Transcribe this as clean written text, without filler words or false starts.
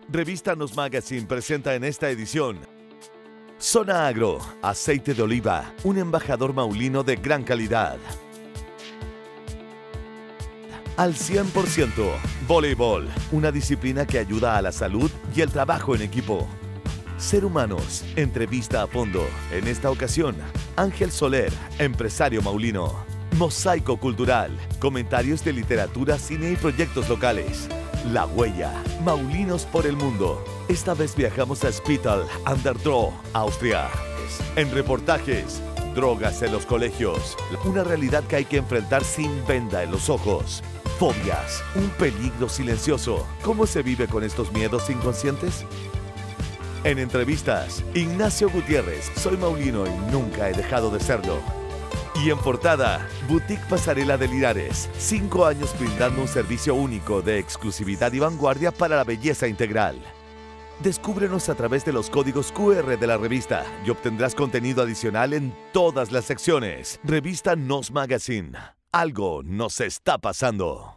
Revista Nos Magazine presenta en esta edición Zona Agro, aceite de oliva, un embajador maulino de gran calidad. Al 100%, voleibol, una disciplina que ayuda a la salud y el trabajo en equipo. Ser Humanos, entrevista a fondo. En esta ocasión, Ángel Soler, empresario maulino. Mosaico Cultural, comentarios de literatura, cine y proyectos locales. La Huella, Maulinos por el mundo. Esta vez viajamos a Spital an der Droh, Austria. En reportajes, drogas en los colegios. Una realidad que hay que enfrentar sin venda en los ojos. Fobias, un peligro silencioso. ¿Cómo se vive con estos miedos inconscientes? En entrevistas, Ignacio Gutiérrez, soy maulino y nunca he dejado de serlo. Y en portada, Boutique Pasarela de Linares, 5 años brindando un servicio único de exclusividad y vanguardia para la belleza integral. Descúbrenos a través de los códigos QR de la revista y obtendrás contenido adicional en todas las secciones. Revista Nos Magazine. Algo nos está pasando.